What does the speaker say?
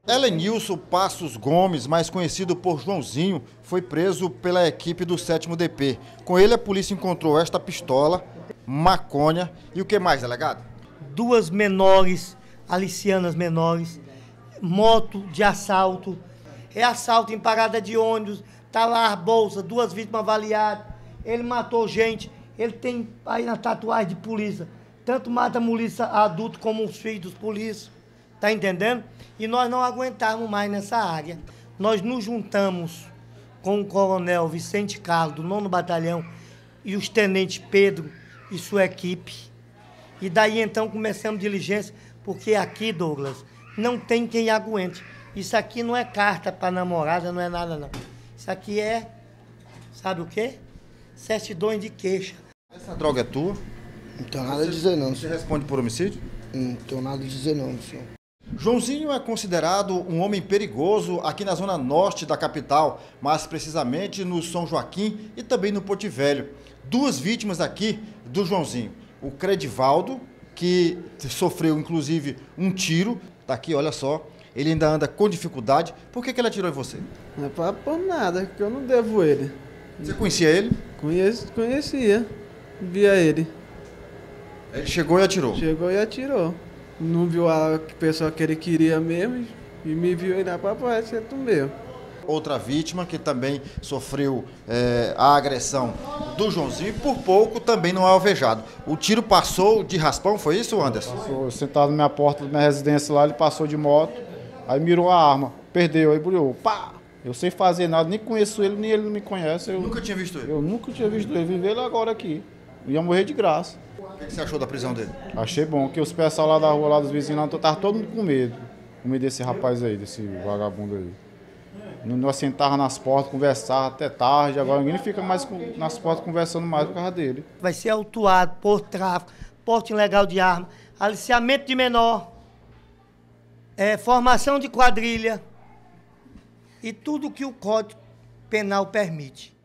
Helenilson Passos Gomes, mais conhecido por Joãozinho, foi preso pela equipe do 7º DP. Com ele, a polícia encontrou esta pistola, maconha e o que mais, delegado? 2 menores, alicianas menores, moto de assalto, assalto em parada de ônibus, tá lá as bolsas, 2 vítimas avaliadas, ele matou gente, ele tem aí na tatuagem de polícia, tanto mata polícia adulto como os filhos dos polícias. Tá entendendo? E nós não aguentamos mais nessa área. Nós nos juntamos com o coronel Vicente Carlos, do 9º Batalhão, e os tenentes Pedro e sua equipe. E daí então começamos diligência, porque aqui, Douglas, não tem quem aguente. Isso aqui não é carta para namorada, não é nada não. Isso aqui é, sabe o quê? Certidões de queixa. Essa droga é tua? Não tenho nada a dizer não, Você responde por homicídio? Não tenho nada a dizer não, senhor. Joãozinho é considerado um homem perigoso aqui na zona norte da capital, mais precisamente no São Joaquim e também no Porto Velho. 2 vítimas aqui do Joãozinho. O Credivaldo, que sofreu inclusive um tiro, tá aqui, olha só, ele ainda anda com dificuldade. Por que ele atirou em você? Não é pra por nada, que eu não devo ele. Você conhecia ele? Conhecia, via ele. Ele chegou e atirou? Chegou e atirou. Não viu a pessoa que ele queria mesmo e me viu aí na papai, é tu meu. Outra vítima que também sofreu a agressão do Joãozinho e por pouco também não é alvejado. O tiro passou de raspão, foi isso, Anderson? Passou, sentado na minha porta da minha residência lá, ele passou de moto, aí mirou a arma, perdeu, aí brilhou, pá! Eu sei fazer nada, nem conheço ele, nem ele não me conhece. Eu nunca tinha visto ele? Eu nunca tinha visto ele, vim ver ele agora aqui. Eu ia morrer de graça. O que você achou da prisão dele? Achei bom, que os pessoal lá da rua, lá dos vizinhos, estavam todo mundo com medo. Com medo desse rapaz aí, desse vagabundo aí. Nós sentávamos nas portas, conversávamos até tarde, agora ninguém fica mais nas portas conversando mais por causa dele. Vai ser autuado por tráfico, porte ilegal de arma, aliciamento de menor, formação de quadrilha e tudo que o Código Penal permite.